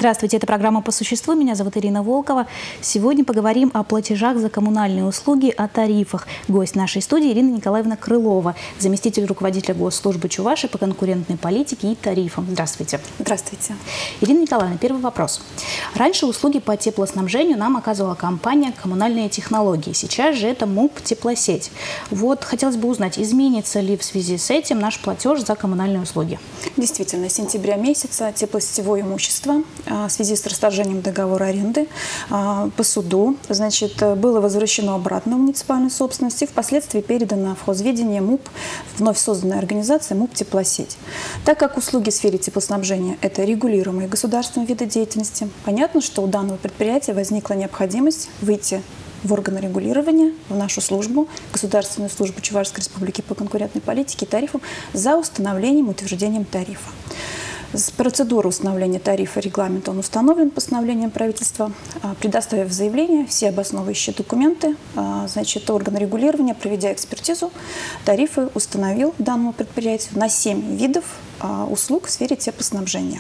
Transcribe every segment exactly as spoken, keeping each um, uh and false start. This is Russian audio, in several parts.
Здравствуйте, это программа «По существу». Меня зовут Ирина Волкова. Сегодня поговорим о платежах за коммунальные услуги, о тарифах. Гость нашей студии Ирина Николаевна Крылова, заместитель руководителя Госслужбы Чувашии по конкурентной политике и тарифам. Здравствуйте. Здравствуйте. Ирина Николаевна, первый вопрос. Раньше услуги по теплоснабжению нам оказывала компания «Коммунальные технологии». Сейчас же это МУП «Теплосеть». Вот хотелось бы узнать, изменится ли в связи с этим наш платеж за коммунальные услуги? Действительно, с сентября месяца теплосетевое имущество в связи с расторжением договора аренды по суду, значит, было возвращено обратно в муниципальную собственность и впоследствии передано в хозведение МУП, вновь созданная организация МУП «Теплосеть». Так как услуги в сфере теплоснабжения – это регулируемые государственные виды деятельности, понятно, что у данного предприятия возникла необходимость выйти в органы регулирования, в нашу службу, Государственную службу Чувашской Республики по конкурентной политике и тарифам за установлением и утверждением тарифа. Процедура установления тарифа, регламент, он установлен постановлением правительства. Предоставив заявление, все обосновывающие документы, значит, орган регулирования, проведя экспертизу, тарифы установил данному предприятию на семь видов услуг в сфере теплоснабжения.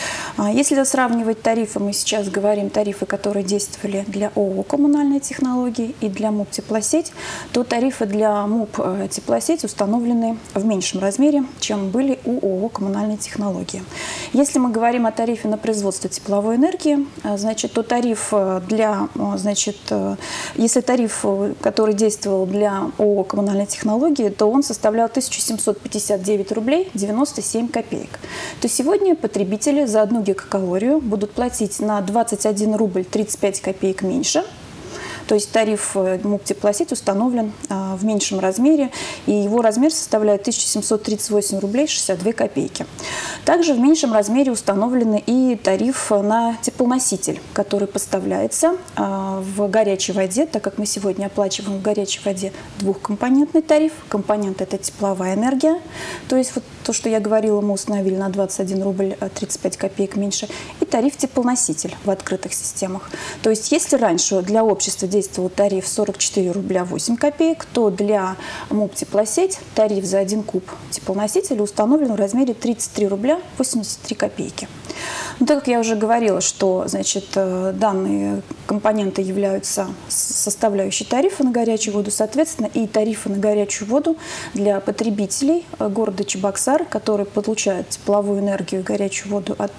Если сравнивать тарифы, мы сейчас говорим тарифы, которые действовали для ООО «Коммунальные технологии» и для МУП «Теплосеть», то тарифы для МУП «Теплосеть» установлены в меньшем размере, чем были у ООО «Коммунальные технологии». Если мы говорим о тарифе на производство тепловой энергии, значит, то тариф для, значит, если тариф, который действовал для ООО «Коммунальные технологии», то он составлял тысячу семьсот пятьдесят девять рублей девяносто семь копеек. То сегодня потребители за одну гигакалорию будут платить на двадцать один рубль тридцать пять копеек меньше. То есть тариф МУП «Теплосеть» установлен а, в меньшем размере, и его размер составляет тысячу семьсот тридцать восемь рублей шестьдесят две копейки. Также в меньшем размере установлен и тариф на теплоноситель, который поставляется а, в горячей воде, так как мы сегодня оплачиваем в горячей воде двухкомпонентный тариф. Компонент – это тепловая энергия, то есть вот то, что я говорила, мы установили на двадцать один рубль тридцать пять копеек меньше, и тариф теплоноситель в открытых системах. То есть если раньше для общества действовал тариф сорок четыре рубля восемь копеек, то для МУП «Теплосеть» тариф за один куб теплоносителя установлен в размере тридцать три рубля восемьдесят три копейки. Но так как я уже говорила, что, значит, данные компоненты являются составляющей тарифа на горячую воду, соответственно, и тарифы на горячую воду для потребителей города Чебоксар, которые получают тепловую энергию и горячую воду от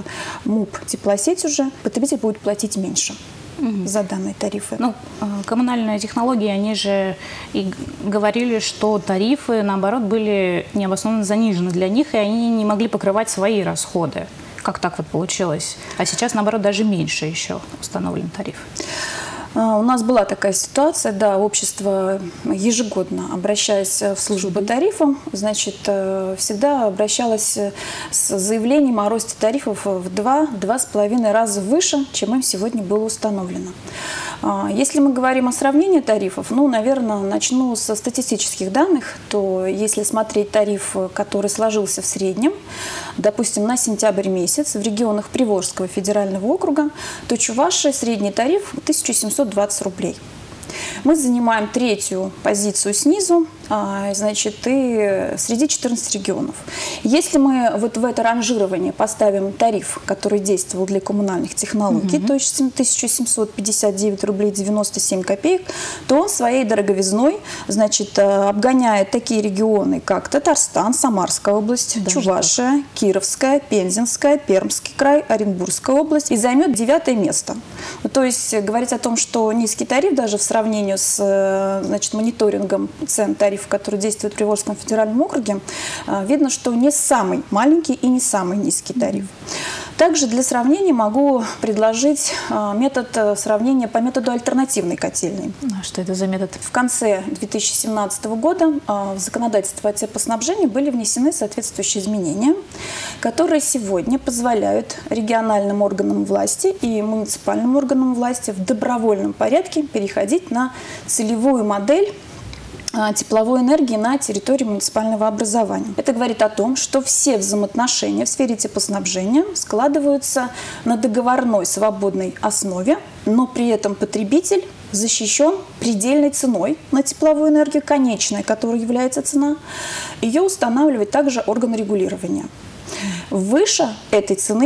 МУП «Теплосеть», уже потребитель будет платить меньше за данные тарифы. Ну, коммунальные технологии, они же и говорили, что тарифы, наоборот, были необоснованно занижены для них, и они не могли покрывать свои расходы. Как так вот получилось? А сейчас, наоборот, даже меньше еще установлен тариф. У нас была такая ситуация, да, общество ежегодно, обращаясь в службу по тарифам, значит, всегда обращалось с заявлением о росте тарифов в два-два с половиной раза выше, чем им сегодня было установлено. Если мы говорим о сравнении тарифов, ну, наверное, начну со статистических данных, то если смотреть тариф, который сложился в среднем, допустим, на сентябрь месяц в регионах Приволжского федерального округа, то Чувашия средний тариф тысяча семьсот двадцать рублей. Мы занимаем третью позицию снизу, значит, и среди четырнадцати регионов. Если мы вот в это ранжирование поставим тариф, который действовал для коммунальных технологий, mm-hmm. то есть тысяча семьсот пятьдесят девять рублей девяносто семь копеек, то он своей дороговизной, значит, обгоняет такие регионы, как Татарстан, Самарская область, даже Чувашия, так. Кировская, Пензенская, Пермский край, Оренбургская область, и займет девятое место. То есть говорить о том, что низкий тариф даже в сравнении с, значит, мониторингом цен тарифов, который действует в Приволжском федеральном округе, видно, что не самый маленький и не самый низкий тариф. Также для сравнения могу предложить метод сравнения по методу альтернативной котельной. А что это за метод? В конце две тысячи семнадцатого года в законодательство о теплоснабжении были внесены соответствующие изменения, которые сегодня позволяют региональным органам власти и муниципальным органам власти в добровольном порядке переходить на целевую модель тепловой энергии на территории муниципального образования. Это говорит о том, что все взаимоотношения в сфере теплоснабжения складываются на договорной свободной основе, но при этом потребитель защищен предельной ценой на тепловую энергию, конечной, которая является цена. Ее устанавливает также орган регулирования. Выше этой цены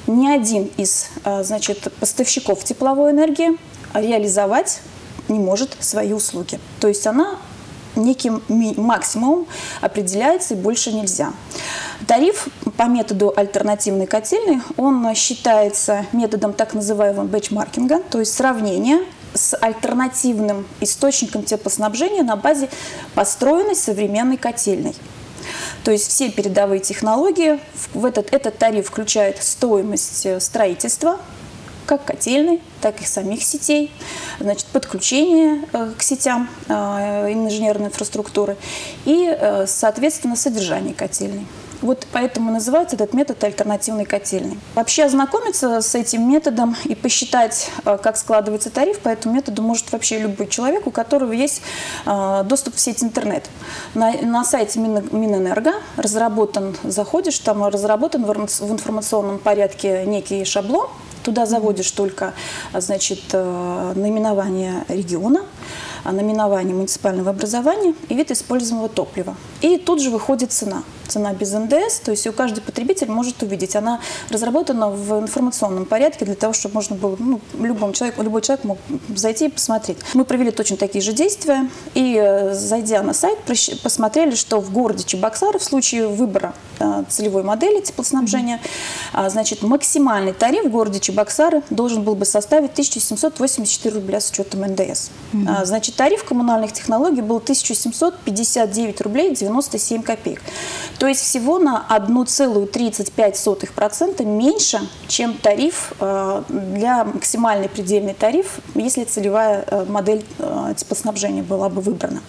ни один из, значит, поставщиков тепловой энергии реализовать не может свои услуги. То есть она неким максимумом определяется и больше нельзя. Тариф по методу альтернативной котельной, он считается методом так называемого бенчмаркинга, то есть сравнения с альтернативным источником теплоснабжения на базе построенной современной котельной. То есть все передовые технологии, в этот, этот тариф включает стоимость строительства, как котельной, так и самих сетей, значит, подключение э, к сетям э, инженерной инфраструктуры и, э, соответственно, содержание котельной. Вот поэтому называется этот метод альтернативной котельной. Вообще ознакомиться с этим методом и посчитать, как складывается тариф, по этому методу может вообще любой человек, у которого есть доступ в сеть интернет. На, на сайте Мин, Минэнерго разработан, заходишь, там разработан в информационном порядке некий шаблон. Туда заводишь только, значит, наименование региона, наименование муниципального образования и вид используемого топлива. И тут же выходит цена. Цена без эн дэ эс, то есть у каждый потребитель может увидеть. Она разработана в информационном порядке для того, чтобы можно было, ну, любому человеку, любой человек мог зайти и посмотреть. Мы провели точно такие же действия и, зайдя на сайт, посмотрели, что в городе Чебоксары в случае выбора целевой модели теплоснабжения, mm-hmm. значит, максимальный тариф в городе Чебоксары должен был бы составить тысячу семьсот восемьдесят четыре рубля с учетом эн дэ эс. Mm-hmm. Значит, тариф коммунальных технологий был тысяча семьсот пятьдесят девять рублей девяносто семь копеек. То есть всего на одна целая тридцать пять сотых процента меньше, чем тариф для максимальный предельный тариф, если целевая модель теплоснабжения была бы выбрана.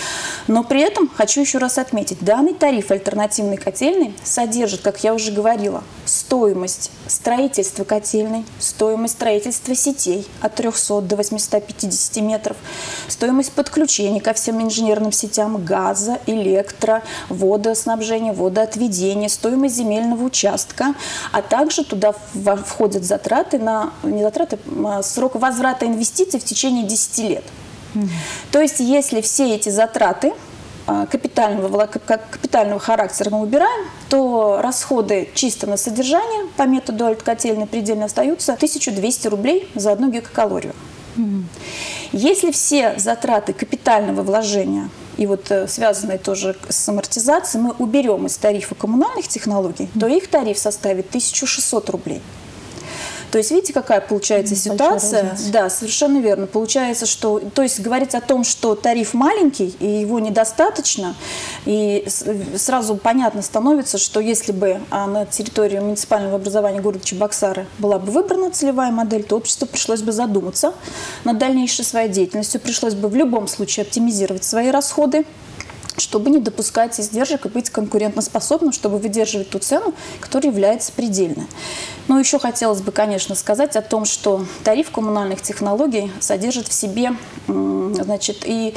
Но при этом хочу еще раз отметить, данный тариф альтернативной котельной содержит, как я уже говорила, стоимость строительства котельной, стоимость строительства сетей от трёхсот до восьмисот пятидесяти метров, стоимость подключения ко всем инженерным сетям газа, электро, водоснабжения, водоотведения, стоимость земельного участка, а также туда входят затраты на, не затраты, а срок возврата инвестиций в течение десяти лет. Mm-hmm. То есть, если все эти затраты капитального, капитального характера мы убираем, то расходы чисто на содержание по методу альткотельной предельно остаются тысяча двести рублей за одну гигакалорию. Mm-hmm. Если все затраты капитального вложения и вот связанные тоже с амортизацией мы уберем из тарифа коммунальных технологий, mm-hmm. то их тариф составит тысячу шестьсот рублей. То есть, видите, какая получается ситуация? Да, совершенно верно. Получается, что, то есть, говорить о том, что тариф маленький и его недостаточно, и сразу понятно становится, что если бы на территории муниципального образования города Чебоксары была бы выбрана целевая модель, то обществу пришлось бы задуматься над дальнейшей своей деятельностью, пришлось бы в любом случае оптимизировать свои расходы, чтобы не допускать издержек и быть конкурентоспособным, чтобы выдерживать ту цену, которая является предельной. Но еще хотелось бы, конечно, сказать о том, что тариф коммунальных технологий содержит в себе, значит, и,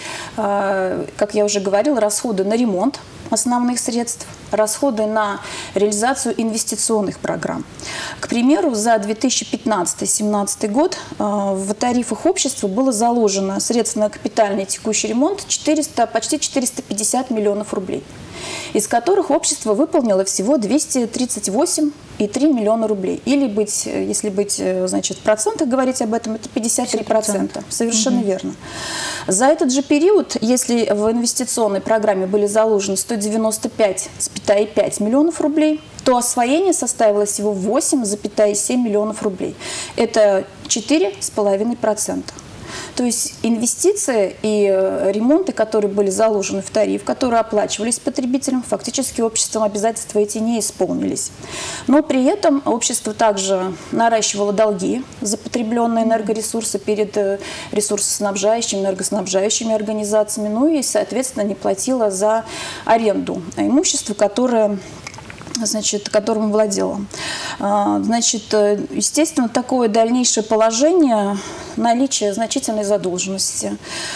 как я уже говорила, расходы на ремонт основных средств, расходы на реализацию инвестиционных программ. К примеру, за две тысячи пятнадцатый — две тысячи семнадцатый год в тарифах общества было заложено средств на капитальный текущий ремонт четыреста, почти четыреста пятьдесят миллионов рублей, из которых общество выполнило всего двести тридцать восемь и три миллиона рублей. Или быть, если быть, значит, в процентах говорить об этом, это пятьдесят три процента. Совершенно угу. верно. За этот же период, если в инвестиционной программе были заложены сто девяносто пять целых пять миллионов рублей, то освоение составило всего восемь целых семь миллионов рублей. Это четыре целых пять процента. То есть инвестиции и ремонты, которые были заложены в тариф, которые оплачивались потребителям, фактически обществом обязательства эти не исполнились. Но при этом общество также наращивало долги за потребленные энергоресурсы перед ресурсоснабжающими, энергоснабжающими организациями, ну и, соответственно, не платило за аренду имущества, которое значит, которым владела. Значит, естественно, такое дальнейшее положение наличие значительной задолженности,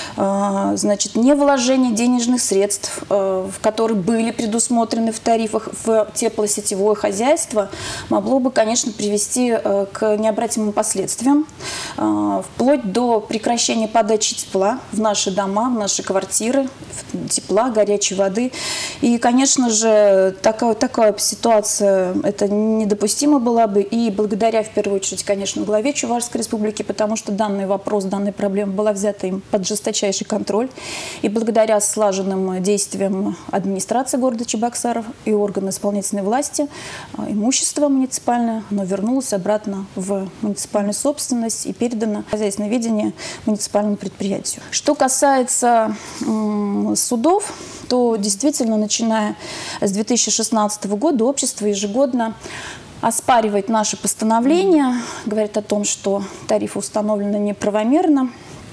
значит, невложение денежных средств, в которые были предусмотрены в тарифах в теплосетевое хозяйство, могло бы, конечно, привести к необратимым последствиям, вплоть до прекращения подачи тепла в наши дома, в наши квартиры, тепла, горячей воды. И, конечно же, такая, такая ситуация, это недопустимо была бы. И благодаря, в первую очередь, конечно, главе Чувашской республики, потому что данный вопрос, данная проблема была взята им под жесточайший контроль. И благодаря слаженным действиям администрации города Чебоксаров и органов исполнительной власти, имущество муниципальное, оно вернулось обратно в муниципальную собственность и передано в хозяйственное ведение муниципальному предприятию. Что касается м, судов, то действительно, начиная с две тысячи шестнадцатого года, общество ежегодно оспаривает наши постановления, говорит о том, что тарифы установлены неправомерно,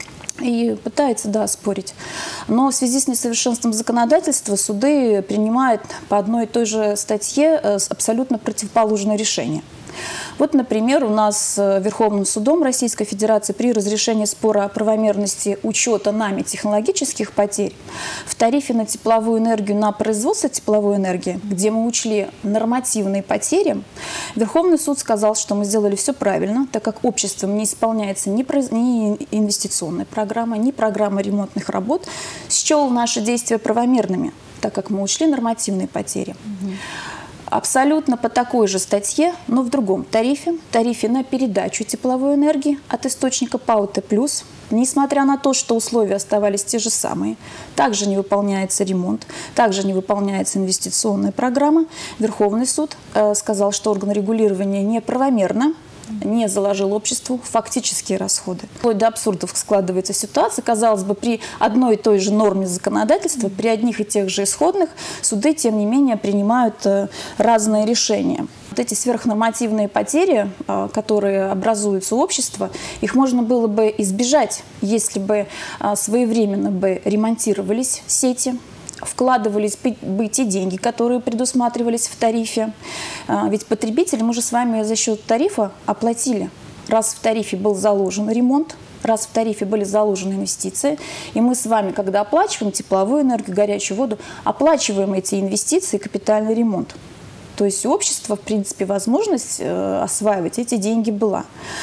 и пытается, да, спорить. Но в связи с несовершенством законодательства суды принимают по одной и той же статье абсолютно противоположное решение. Вот, например, у нас Верховным судом Российской Федерации при разрешении спора о правомерности учета нами технологических потерь в тарифе на тепловую энергию, на производство тепловой энергии, где мы учли нормативные потери, Верховный суд сказал, что мы сделали все правильно, так как обществом не исполняется ни инвестиционная программа, ни программа ремонтных работ, счел наши действия правомерными, так как мы учли нормативные потери. Угу. Абсолютно по такой же статье, но в другом тарифе, тарифе на передачу тепловой энергии от источника ПАО-Т+, несмотря на то, что условия оставались те же самые, также не выполняется ремонт, также не выполняется инвестиционная программа, Верховный суд э, сказал, что орган регулирования неправомерно не заложил обществу фактические расходы. Вплоть до абсурдов складывается ситуация. Казалось бы, при одной и той же норме законодательства, при одних и тех же исходных, суды, тем не менее, принимают разные решения. Вот эти сверхнормативные потери, которые образуются у общества, их можно было бы избежать, если бы своевременно бы ремонтировались сети, вкладывались бы те деньги, которые предусматривались в тарифе. Ведь потребители мы же с вами за счет тарифа оплатили. Раз в тарифе был заложен ремонт, раз в тарифе были заложены инвестиции, и мы с вами, когда оплачиваем тепловую энергию, горячую воду, оплачиваем эти инвестиции и капитальный ремонт. То есть у общества, в принципе, возможность осваивать эти деньги была.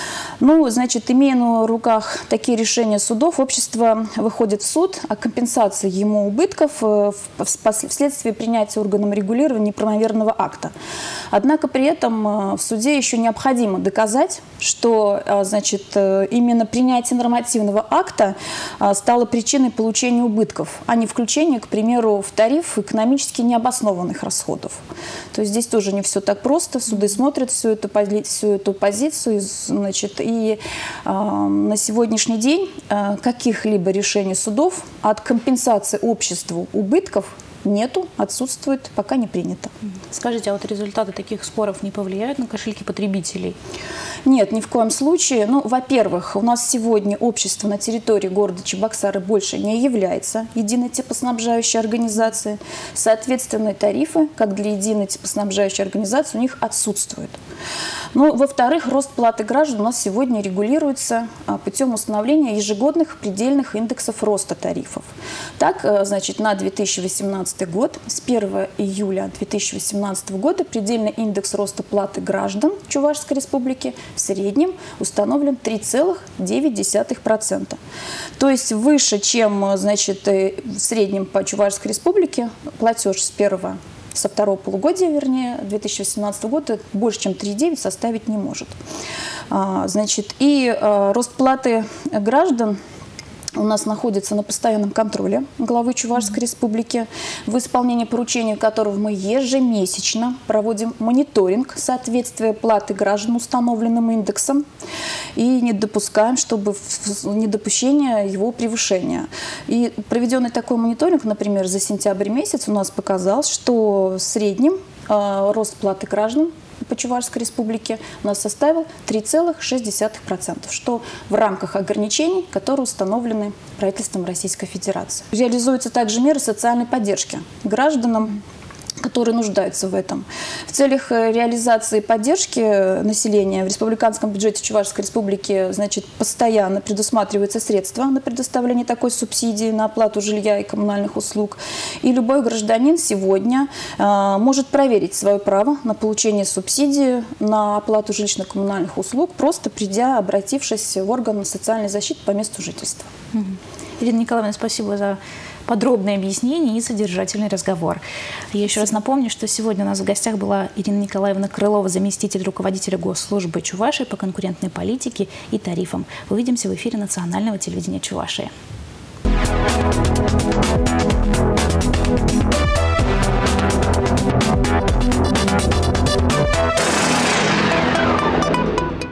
Ну, значит, имея на руках такие решения судов, общество выходит в суд о компенсации ему убытков вследствие принятия органом регулирования неправомерного акта. Однако при этом в суде еще необходимо доказать, что, значит, именно принятие нормативного акта стало причиной получения убытков, а не включения, к примеру, в тариф экономически необоснованных расходов. То есть здесь тоже не все так просто. Суды смотрят всю эту, всю эту позицию, значит, и э, на сегодняшний день э, каких-либо решений судов от компенсации обществу убытков нету, отсутствует, пока не принято. Скажите, а вот результаты таких споров не повлияют на кошельки потребителей? Нет, ни в коем случае. Ну, во-первых, у нас сегодня общество на территории города Чебоксары больше не является единой теплоснабжающей организацией. Соответственно, тарифы, как для единой теплоснабжающей организации, у них отсутствуют. Ну, во-вторых, рост платы граждан у нас сегодня регулируется путем установления ежегодных предельных индексов роста тарифов. Так, значит, на две тысячи восемнадцатый год, с первого июля две тысячи восемнадцатого года, предельный индекс роста платы граждан Чувашской республики в среднем установлен три целых девять десятых процента. То есть выше, чем, значит, в среднем по Чувашской республике платеж с первого со второго полугодия, вернее, две тысячи восемнадцатого года больше, чем три целых девять десятых составить не может. Значит, и рост платы граждан у нас находится на постоянном контроле главы Чувашской республики, в исполнении поручения которого мы ежемесячно проводим мониторинг соответствия платы граждан установленным индексом и не допускаем, чтобы недопущение его превышения. И проведенный такой мониторинг, например, за сентябрь месяц у нас показал, что в среднем э, рост платы граждан по Чувашской республике у нас составил три целых шесть десятых процента, что в рамках ограничений, которые установлены правительством Российской Федерации. Реализуются также меры социальной поддержки гражданам, которые нуждаются в этом. В целях реализации поддержки населения в республиканском бюджете Чувашской Республики, значит, постоянно предусматриваются средства на предоставление такой субсидии на оплату жилья и коммунальных услуг. И любой гражданин сегодня э, может проверить свое право на получение субсидии на оплату жилищно-коммунальных услуг, просто придя, обратившись в орган социальной защиты по месту жительства. Ирина Николаевна, спасибо за подробное объяснение и содержательный разговор. Я еще раз напомню, что сегодня у нас в гостях была Ирина Николаевна Крылова, заместитель руководителя Госслужбы Чувашии по конкурентной политике и тарифам. Увидимся в эфире национального телевидения Чувашии.